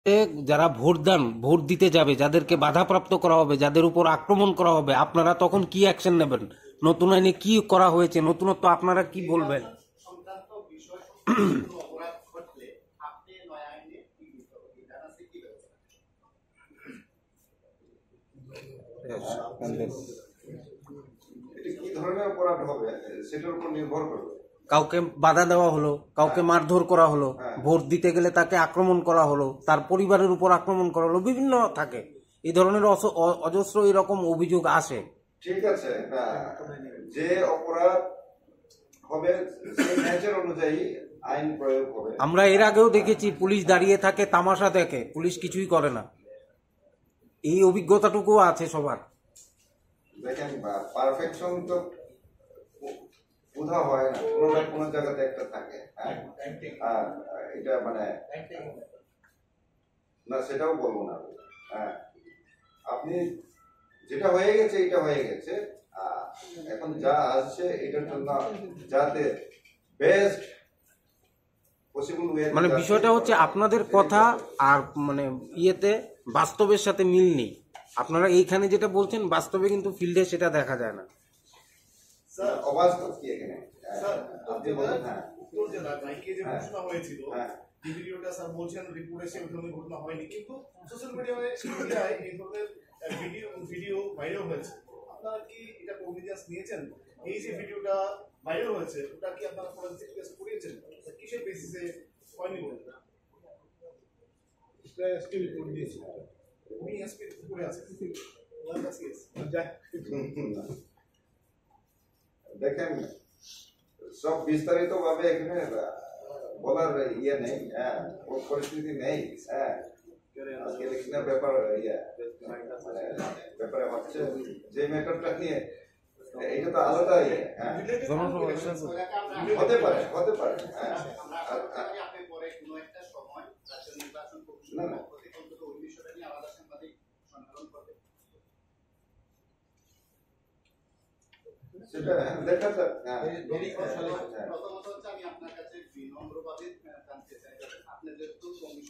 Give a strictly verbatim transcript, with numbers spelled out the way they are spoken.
যারা ভোট দান ভোট দিতে যাবে, যাদেরকে বাধাপ্রাপ্ত করা হবে, যাদের উপর আক্রমণ করা হবে, আপনারা তখন কি অ্যাকশন নেবেন? নতুন আইনে কি করা হয়েছে, নতুনত্ব আপনারা কি বলবেন? কি ধরনের অপরাধ হবে সেটার উপর নির্ভর করবে। কাউকে বাধা দেওয়া হলো, কাউকে মারধর করা হলো, ভোট দিতে গেলে তাকে আক্রমণ করা হলো, তার পরিবারের উপর আক্রমণ করা হলো, বিভিন্ন থাকে এই ধরনের অজস্র এরকম অভিযোগ আসে। ঠিক আছে, যে অপরাধ হবে সেই ন্যাচার অনুযায়ী আইন প্রয়োগ হবে। আমরা এর আগেও দেখেছি পুলিশ দাঁড়িয়ে থাকে, তামাশা দেখে, পুলিশ কিছুই করে না। এই অভিজ্ঞতাটুকু আছে সবার। দেখেন, পারফেকশন তো কোথাও হয় না, কোনো না কোনো জায়গাতে একটা থাকে। আর এটা মানে না, সেটাও বলবো না। হ্যাঁ, আপনি যেটা হয়ে গেছে এটা হয়ে গেছে, এখন যা আসছে এটার জন্য যাতে বেস্ট পসিবল ওয়ে। মানে বিষয়টা হচ্ছে আপনাদের কথা আর মানে ইয়েতে বাস্তবের সাথে মিল নেই। আপনারা এইখানে যেটা বলছেন বাস্তবে কিন্তু ফিল্ডে সেটা দেখা যায় না। স্যার অবাস্তব কি এখানে? স্যার আপনি বলেন। হ্যাঁ, উত্তর জেলা নাইকে যে ঘোষণা হয়েছিল, এই ভিডিওটা স্যার বলছেন রিপোর্টে সেই ধরনের ঘটনা হয়নি, কিন্তু সোশ্যাল মিডিয়ায় এই ধরনের ভিডিও ভিডিও ভাইরাল হয়েছে। আপনারা কি এটা কগনিজেন্স নিয়েছেন? এই যে ভিডিওটা ভাইরাল হয়েছে ওটা কি আপনারা ফরেনসিক টেস্ট করিয়েছেন? কিসের বেসিসে হয়নি বলেন? এটা এসপি রিপোর্ট দিয়েছে, উনি এসপি করে আছে। দেখেন, সব বিস্তারিত ভাবে এখানে বলার ইয়ে নেই, হ্যাঁ, পরিস্থিতি নেই। হ্যাঁ, আজকে ইলেকশনের ব্যাপার ইয়ে ব্যাপারে হচ্ছে যে ম্যাটারটা নিয়ে, এটা তো আলাদা ইয়ে। হ্যাঁ, হতে পারে হতে পারে হ্যাঁ। সেটা দেখা যাক। প্রথমত হচ্ছে আমি আপনার কাছে বিনম্রভাবে জানতে চাই, আপনি যেহেতু